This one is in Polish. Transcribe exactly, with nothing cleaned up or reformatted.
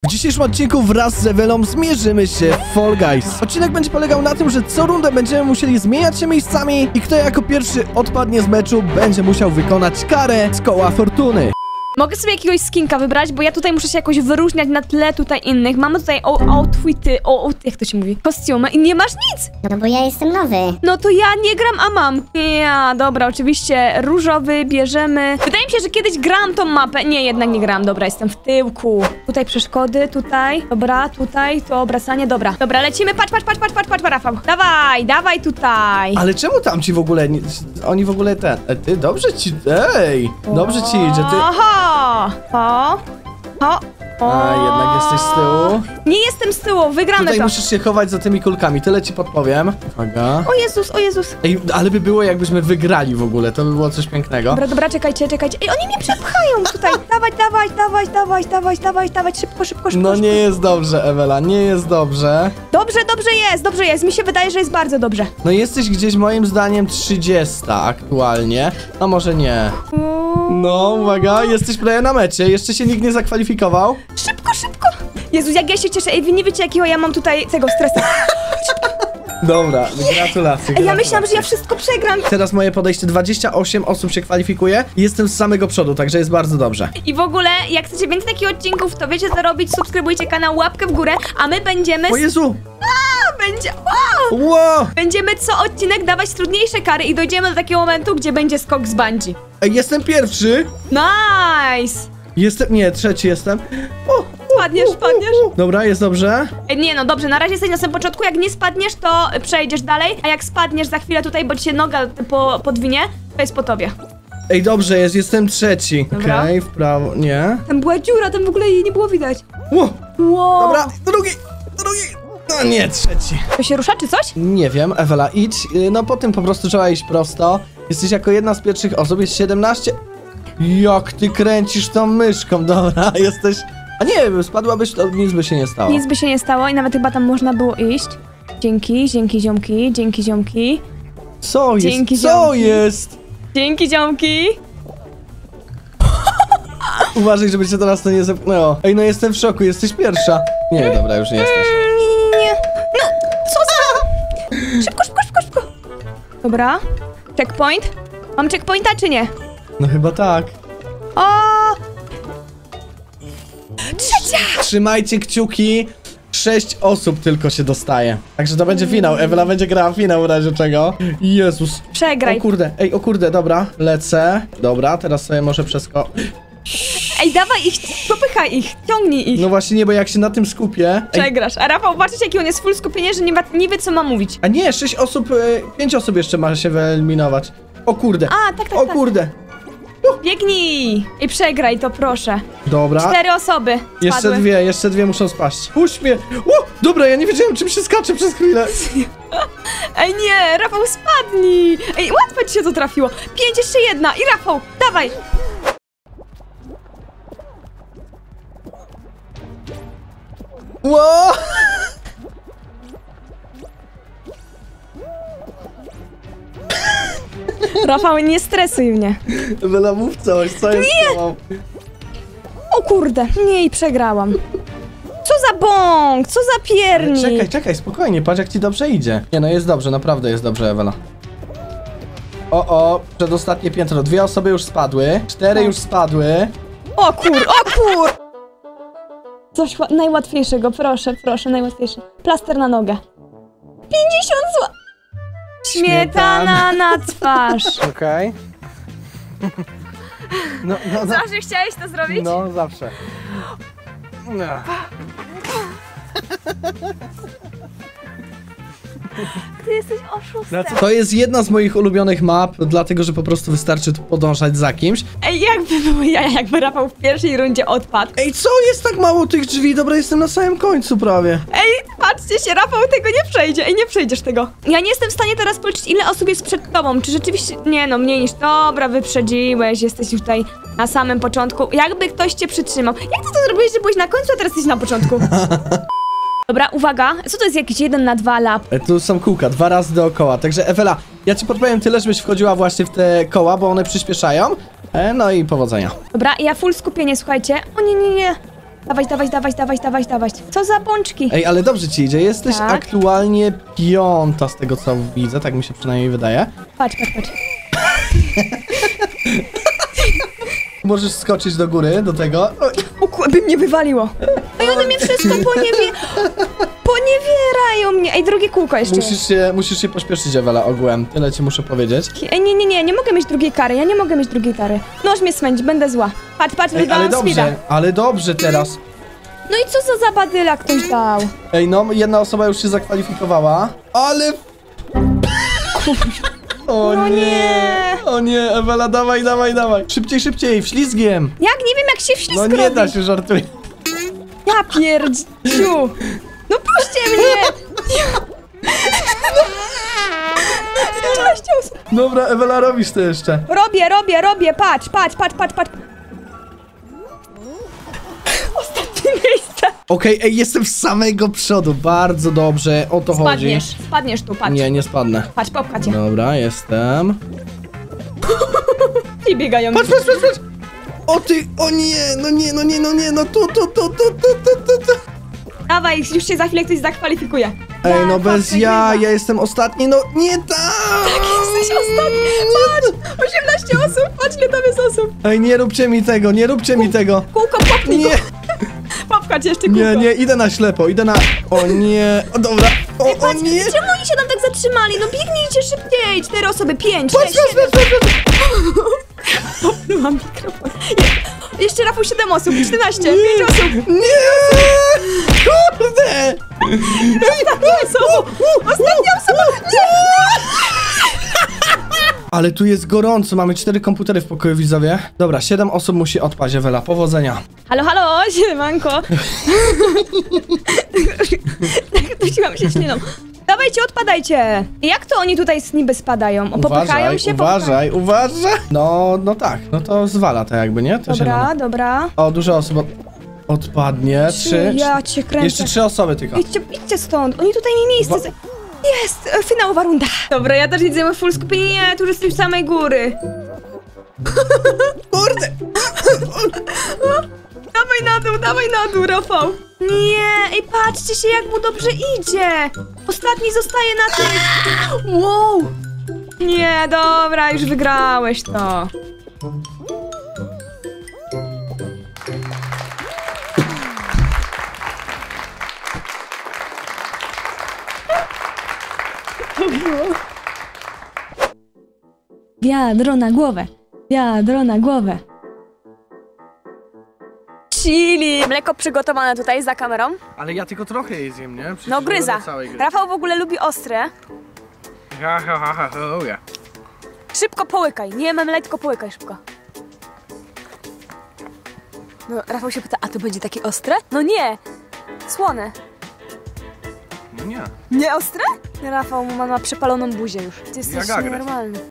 W dzisiejszym odcinku wraz z Ewelą zmierzymy się w Fall Guys. Odcinek będzie polegał na tym, że co rundę będziemy musieli zmieniać się miejscami i kto jako pierwszy odpadnie z meczu, będzie musiał wykonać karę z koła fortuny. Mogę sobie jakiegoś skinka wybrać, bo ja tutaj muszę się jakoś wyróżniać na tle tutaj innych. Mamy tutaj outfity, o, o, jak to się mówi? Kostiumy i nie masz nic! No bo ja jestem nowy. No to ja nie gram, a mam. Ja, dobra, oczywiście różowy bierzemy. Wydaje mi się, że kiedyś gram tą mapę. Nie, jednak nie gram, dobra, jestem w tyłku. Tutaj przeszkody, tutaj, dobra, tutaj, to obracanie, dobra. Dobra, lecimy, patrz, patrz, patrz, patrz, patrz, patrz, Rafał. Dawaj, dawaj tutaj. Ale czemu tam ci w ogóle, nie, oni w ogóle ten, e, ty, dobrze ci, ej, dobrze ci idzie, ty... Oho! O, o, o. A, jednak jesteś z tyłu. Nie jestem z tyłu, wygramy Tutaj to. musisz się chować za tymi kulkami, tyle ci podpowiem. Uwaga. O Jezus, o Jezus. Ej, ale by było jakbyśmy wygrali w ogóle, to by było coś pięknego. Dobra, dobra, czekajcie, czekajcie. Ej, oni mnie przepchają tutaj. Dawaj, dawaj, dawaj, dawaj, dawaj, dawaj, dawaj, szybko, szybko, szybko. No szybko. nie jest dobrze, Ewela, nie jest dobrze. Dobrze, dobrze jest, dobrze jest. Mi się wydaje, że jest bardzo dobrze. No jesteś gdzieś moim zdaniem trzydziesta aktualnie, a może nie. No, uwaga, jesteś prawie na mecie, jeszcze się nikt nie zakwalifikował. Szybko, szybko. Jezus, jak ja się cieszę. Ej, wy nie wiecie, jakiego ja mam tutaj tego stresa. Dobra, gratulacje. Ej, ja myślałam, że ja wszystko przegram. Teraz moje podejście, dwadzieścia osiem osób się kwalifikuje i jestem z samego przodu, także jest bardzo dobrze. I w ogóle, jak chcecie więcej takich odcinków, to wiecie co robić. Subskrybujcie kanał, łapkę w górę, a my będziemy... O Jezu! A, będzie... Wow! Wow! Będziemy co odcinek dawać trudniejsze kary i dojdziemy do takiego momentu, gdzie będzie skok z bungee. Ej, jestem pierwszy! Nice! Jestem, nie, trzeci jestem. O, Spadniesz, spadniesz. dobra, jest dobrze. Ej, nie no, dobrze, na razie jesteś na samym początku, jak nie spadniesz, to przejdziesz dalej, a jak spadniesz za chwilę tutaj, bo ci się noga po, podwinie, to jest po tobie. Ej, dobrze jest, jestem trzeci. Dobra. Okej, okay, w prawo, nie. Tam była dziura, tam w ogóle jej nie było widać. Ło, Wow. dobra, drugi, drugi. No nie, trzeci. To się rusza, czy coś? Nie wiem, Ewela, idź, y, no po tym po prostu trzeba iść prosto. Jesteś jako jedna z pierwszych osób, jest siedemnaście. Jak ty kręcisz tą myszką, dobra, jesteś... A nie, spadłabyś, to nic by się nie stało. Nic by się nie stało i nawet chyba tam można było iść. Dzięki, dzięki ziomki, dzięki ziomki. Co jest, Dzięki, co ziomki. jest? Dzięki ziomki. Uważaj, żeby cię teraz to nie zepchnęło. Ej, no jestem w szoku, jesteś pierwsza. Nie, dobra, już nie jesteś. Nie, nie, nie. No, co za... Szybko, szybko, szybko, szybko. Dobra. Checkpoint. Mam checkpointa, czy nie? No chyba tak. O! Trzecia! Trzymajcie kciuki. Sześć osób tylko się dostaje. Także to będzie finał. Ewela będzie grała finał w razie czego. Jezus. Przegraj. O kurde, ej, o kurde, dobra. Lecę. Dobra, teraz sobie może przesko... Ej, dawaj ich, popychaj ich, ciągnij ich. No właśnie nie, bo jak się na tym skupię... Ej, Przegrasz. A Rafał, patrzcie, jaki on jest full skupienie, że nie, ma, nie wie, co ma mówić. a nie, sześć osób, y, pięć osób jeszcze ma się wyeliminować. O kurde. A, tak, tak, O tak. kurde. Biegnij i przegraj to, proszę. Dobra. Cztery osoby Jeszcze spadły. dwie, jeszcze dwie muszą spaść. Puść mnie! O, dobra, ja nie wiedziałem, czym się skacze przez chwilę. Ej, nie, Rafał, spadnij. Ej, łatwo ci się to trafiło. Pięć, jeszcze jedna i Rafał, dawaj. Ło! Rafał, nie stresuj mnie. Bela, mów coś, co jest z tobą? O kurde, nie, i przegrałam. Co za bąk, co za piernik. Czekaj, czekaj, spokojnie, patrz jak ci dobrze idzie. Nie no, jest dobrze, naprawdę jest dobrze, Ewela. O, o, przedostatnie piętro, dwie osoby już spadły, cztery już spadły. O kur, o kur. Coś najłatwiejszego, proszę, proszę, najłatwiejsze. Plaster na nogę. pięćdziesiąt zł. Śmietana na twarz. Okej. No, no, no. Zawsze chciałeś to zrobić? No, zawsze. No. Ty jesteś oszustem. To jest jedna z moich ulubionych map, dlatego że po prostu wystarczy tu podążać za kimś. Ej, jakby były ja, jakby Rafał w pierwszej rundzie odpadł. Ej, co? Jest tak mało tych drzwi, dobra, jestem na samym końcu prawie. Ej, patrzcie się, Rafał tego nie przejdzie. Ej, nie przejdziesz tego. Ja nie jestem w stanie teraz policzyć, ile osób jest przed tobą. Czy rzeczywiście... Nie no, mniej niż... Dobra, wyprzedziłeś, jesteś już tutaj na samym początku. Jakby ktoś cię przytrzymał. Jak ty to zrobiłeś, że byłeś na końcu, a teraz jesteś na początku? Dobra, uwaga. Co to jest jakiś jeden na dwa lap? E, tu są kółka, dwa razy dookoła, także Ewela, ja ci podpowiem tyle, żebyś wchodziła właśnie w te koła, bo one przyspieszają. E, no i powodzenia. Dobra, ja full skupienie, słuchajcie. O nie, nie, nie. Dawaj, dawaj, dawaj, dawaj, dawaj, dawaj. Co za pączki? Ej, ale dobrze ci idzie, jesteś Tak. aktualnie piąta z tego co widzę, tak mi się przynajmniej wydaje. Patrz, patrz, patrz. Możesz skoczyć do góry, do tego. Oj. O ku- by mnie wywaliło. Ej, one mnie wszystko poniewie... poniewierają mnie. Ej, drugie kółko jeszcze. Musisz się, musisz się pośpieszyć, Ewela, ogółem. Tyle ci muszę powiedzieć. Ej, nie, nie, nie, nie mogę mieć drugiej kary, ja nie mogę mieć drugiej kary. Noż mnie smędzi, będę zła. Patrz, patrz, Ej, ale wydałam dobrze, speeda. ale dobrze teraz. No i co za zabadyla ktoś dał? Ej, no, jedna osoba już się zakwalifikowała, ale... O No nie. nie. O nie, Ewela, dawaj, dawaj, dawaj. Szybciej, szybciej, wślizgiem. Jak? Nie wiem jak się wślizg No nie robi. da się, żartuję. Ja pierdziu. No puśćcie mnie. Cześć, osób. Dobra, Ewela, robisz to jeszcze. Robię, robię, robię, patrz, patrz, patrz, patrz, patrz. Ostatnie miejsce. Okej, ej, jestem z samego przodu, bardzo dobrze, o to Spadniesz, chodzi. spadniesz tu, patrz. Nie, nie spadnę. Patrz, popcha cię. Dobra, jestem. I biegają. Patrz, patrz, patrz, patrz! O ty, o nie, no nie, no nie, no nie, no tu, tu, tu, tu, tu, tu, tu, tu. Dawaj, już się za chwilę ktoś zakwalifikuje. Ej, no Tak, bez patrz, ja, wygrywa. ja jestem ostatni, no nie tak! Jesteś ostatni, patrz! osiemnaście osób, patrz ile tam jest osób. Ej, nie róbcie mi tego, nie róbcie mi tego! Kółko, popnij Nie, go. Popchać jeszcze kółko. nie, nie, idę na ślepo, idę na... O nie, o dobra, o, o Patrz, nie! czemu oni się tam tak zatrzymali? No biegnijcie szybciej! Cztery osoby, pięć, Patrz, sześć, patrz, siedem. patrz, patrz, patrz. Popnęłam mikrofon. Je- Jeszcze Rafał, siedem osób, czternaście, pięć osób. Nie! Kurde! Ostatnia osoba! Ostatnia osoba! Ale tu jest gorąco, mamy cztery komputery w pokoju, widzowie. Dobra, siedem osób musi odpaść, Ewela, powodzenia. Halo, halo, siemanko. Tak dusiłam się śliną. Dawajcie, odpadajcie. Jak to oni tutaj niby spadają? O, popychają Uważaj, się? uważaj, uważaj! No, no tak, no to zwala to jakby, nie? To Dobra, zielone. dobra. O, dużo osób od... odpadnie. Trzy. Ja cię kręcę. Jeszcze trzy osoby tylko. Idźcie, idźcie stąd, oni tutaj mi miejsce... Wa- za- Jest, e, finałowa runda. Dobra, ja też widzę full skupienie, nie, tu już jestem w samej góry. Kurde! Dawaj na dół, dawaj na dół, Rafał. Nie, ej, patrzcie się, jak mu dobrze idzie. Ostatni zostaje na tym. Wow. Nie, dobra, już wygrałeś to. Wiadro na głowę, wiadro na głowę. Chili! Mleko przygotowane tutaj za kamerą. Ale ja tylko trochę jej zjem, nie? Przecież No nie gryza. będę całej gryźć. Rafał w ogóle lubi ostre. Ha, ha, ha, ha, ha, lubię. Szybko połykaj, nie memlej, tylko połykaj szybko. No, Rafał się pyta, a to będzie takie ostre? No nie! Słone. No nie. Nie ostre? Rafał ma, ma przepaloną buzię już. Ty jesteś Jak agres. nienormalny.